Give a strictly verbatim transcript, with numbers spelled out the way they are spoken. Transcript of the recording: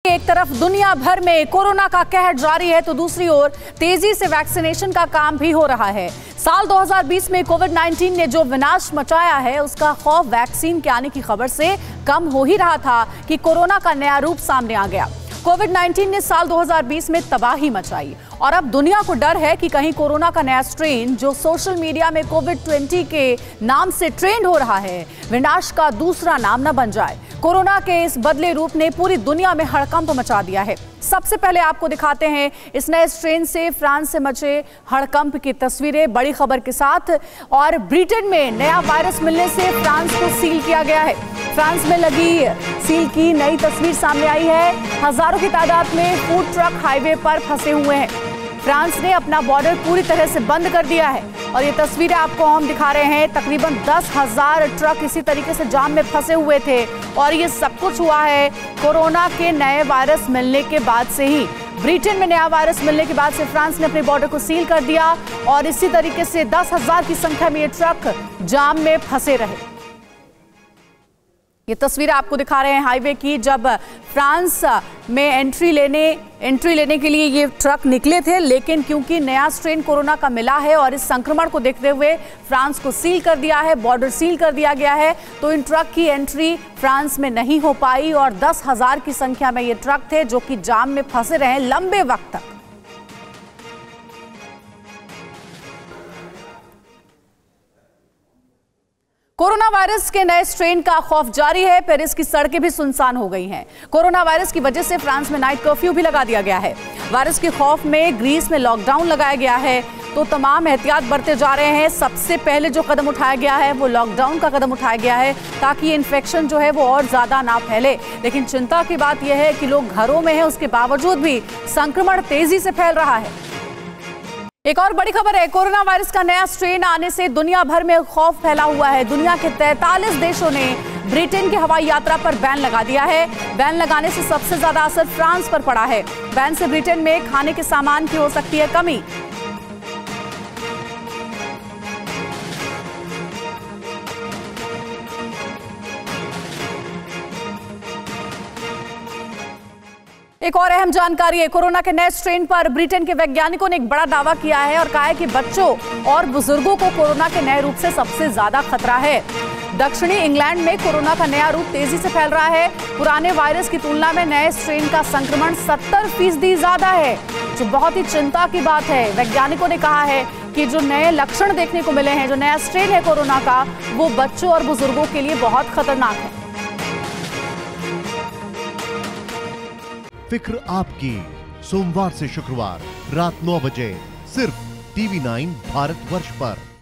एक तरफ दुनिया भर में कोरोना का कहर जारी है तो दूसरी ओर तेजी से वैक्सीनेशन का काम भी हो रहा है। साल दो हज़ार बीस में कोविड उन्नीस ने जो विनाश मचाया है उसका खौफ वैक्सीन के आने की खबर से कम हो ही रहा था कि कोरोना का नया रूप सामने आ गया। कोविड उन्नीस ने साल दो हज़ार बीस में तबाही मचाई और अब दुनिया को डर है कि कहीं कोरोना का नया स्ट्रेन जो सोशल मीडिया में कोविड बीस के नाम से ट्रेंड हो रहा है विनाश का दूसरा नाम न बन जाए। कोरोना के इस बदले रूप ने पूरी दुनिया में हड़कंप मचा दिया है। सबसे पहले आपको दिखाते हैं इस नए स्ट्रेन से फ्रांस से मचे हड़कंप की तस्वीरें बड़ी खबर के साथ। और ब्रिटेन में नया वायरस मिलने से फ्रांस को सील किया गया है। फ्रांस में लगी सील की नई तस्वीर सामने आई है। हजारों की तादाद में फूड ट्रक हाईवे पर फंसे हुए हैं। फ्रांस ने अपना बॉर्डर पूरी तरह से बंद कर दिया है और ये तस्वीरें आपको हम दिखा रहे हैं। तकरीबन दस हजार ट्रक इसी तरीके से जाम में फंसे हुए थे और ये सब कुछ हुआ है कोरोना के नए वायरस मिलने के बाद से ही। ब्रिटेन में नया वायरस मिलने के बाद से फ्रांस ने अपने बॉर्डर को सील कर दिया और इसी तरीके से दस हजार की संख्या में ये ट्रक जाम में फंसे रहे। ये तस्वीर आपको दिखा रहे हैं हाईवे की, जब फ्रांस में एंट्री लेने एंट्री लेने के लिए ये ट्रक निकले थे, लेकिन क्योंकि नया स्ट्रेन कोरोना का मिला है और इस संक्रमण को देखते हुए फ्रांस को सील कर दिया है, बॉर्डर सील कर दिया गया है, तो इन ट्रक की एंट्री फ्रांस में नहीं हो पाई और दस हजार की संख्या में ये ट्रक थे जो कि जाम में फंसे रहे लंबे वक्त तक। कोरोना वायरस के नए स्ट्रेन का खौफ जारी है। पेरिस की सड़कें भी सुनसान हो गई हैं। कोरोना वायरस की वजह से फ्रांस में नाइट कर्फ्यू भी लगा दिया गया है। वायरस के खौफ में ग्रीस में लॉकडाउन लगाया गया है तो तमाम एहतियात बरते जा रहे हैं। सबसे पहले जो कदम उठाया गया है वो लॉकडाउन का कदम उठाया गया है ताकि ये इन्फेक्शन जो है वो और ज्यादा ना फैले। लेकिन चिंता की बात यह है कि लोग घरों में हैं, उसके बावजूद भी संक्रमण तेजी से फैल रहा है। एक और बड़ी खबर है, कोरोना वायरस का नया स्ट्रेन आने से दुनिया भर में खौफ फैला हुआ है। दुनिया के तैंतालीस देशों ने ब्रिटेन की हवाई यात्रा पर बैन लगा दिया है। बैन लगाने से सबसे ज्यादा असर फ्रांस पर पड़ा है। बैन से ब्रिटेन में खाने के सामान की हो सकती है कमी। एक और अहम जानकारी है, कोरोना के नए स्ट्रेन पर ब्रिटेन के वैज्ञानिकों ने एक बड़ा दावा किया है और कहा है कि बच्चों और बुजुर्गों को कोरोना के नए रूप से सबसे ज्यादा खतरा है। दक्षिणी इंग्लैंड में कोरोना का नया रूप तेजी से फैल रहा है। पुराने वायरस की तुलना में नए स्ट्रेन का संक्रमण सत्तर फीसदी ज्यादा है, जो बहुत ही चिंता की बात है। वैज्ञानिकों ने कहा है कि जो नए लक्षण देखने को मिले हैं, जो नया स्ट्रेन है कोरोना का, वो बच्चों और बुजुर्गों के लिए बहुत खतरनाक है। फिक्र आपकी, सोमवार से शुक्रवार रात नौ बजे सिर्फ टीवी नाइन भारतवर्ष पर।